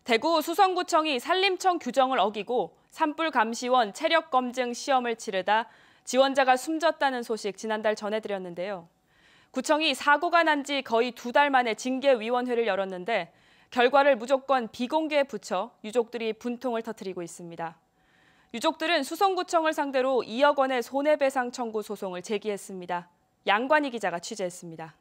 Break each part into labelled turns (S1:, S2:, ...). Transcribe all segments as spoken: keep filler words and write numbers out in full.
S1: 대구 수성구청이 산림청 규정을 어기고 산불감시원 체력검증 시험을 치르다 지원자가 숨졌다는 소식 지난달 전해드렸는데요. 구청이 사고가 난 지 거의 두 달 만에 징계위원회를 열었는데 결과를 무조건 비공개에 붙여 유족들이 분통을 터뜨리고 있습니다. 유족들은 수성구청을 상대로 이억 원의 손해배상 청구 소송을 제기했습니다. 양관희 기자가 취재했습니다.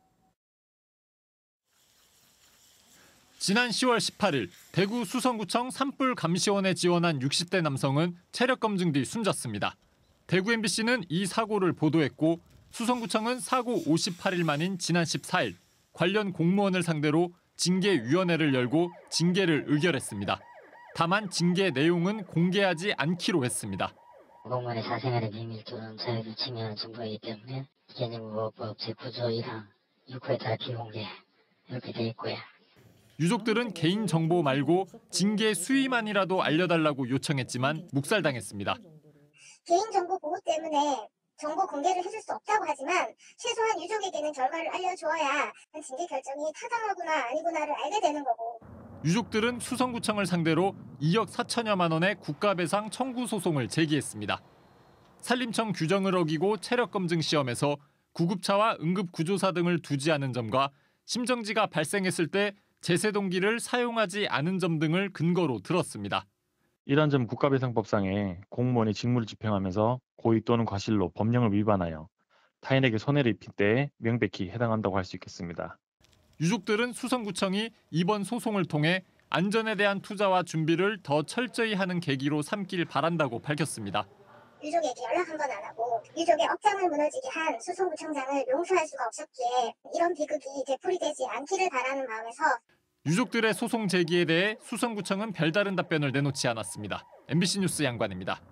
S2: 지난 시월 십팔일 대구 수성구청 산불감시원에 지원한 육십 대 남성은 체력검증 뒤 숨졌습니다. 대구 엠비씨는 이 사고를 보도했고 수성구청은 사고 오십팔 일 만인 지난 십사일 관련 공무원을 상대로 징계위원회를 열고 징계를 의결했습니다. 다만 징계 내용은 공개하지 않기로 했습니다.
S3: 공무원의 사생활의 비밀 또는 자유를 침해하는 정보이기 때문에 개념보호법 제구 조 일 항 육 호에 따라 비공개 이렇게 돼 있고요.
S2: 유족들은 개인정보 말고 징계 수위만이라도 알려달라고 요청했지만 묵살당했습니다.
S4: 개인정보 보호 때문에 정보 공개를 해줄 수 없다고 하지만 최소한 유족에게는 결과를 알려주어야 징계 결정이 타당하구나 아니구나를 알게 되는 거고.
S2: 유족들은 수성구청을 상대로 이억 사천여만 원의 국가배상 청구 소송을 제기했습니다. 산림청 규정을 어기고 체력검증 시험에서 구급차와 응급구조사 등을 두지 않은 점과 심정지가 발생했을 때 제세동기를 사용하지 않은 점 등을 근거로 들었습니다.
S5: 이런 점 국가배상법상에 공무원이 직무를 집행하면서 고의 또는 과실로 법령을 위반하여 타인에게 손해를 입힌 때에 명백히 해당한다고 할 수 있겠습니다.
S2: 유족들은 수성구청이 이번 소송을 통해 안전에 대한 투자와 준비를 더 철저히 하는 계기로 삼길 바란다고 밝혔습니다.
S4: 유족에게 연락 한 번 안 하고 유족의 억장을 무너지게 한 수성구청장을 용서할 수가 없었기에 이런 비극이 되풀이되지 않기를 바라는 마음에서
S2: 유족들의 소송 제기에 대해 수성구청은 별다른 답변을 내놓지 않았습니다. 엠비씨 뉴스 양관입니다.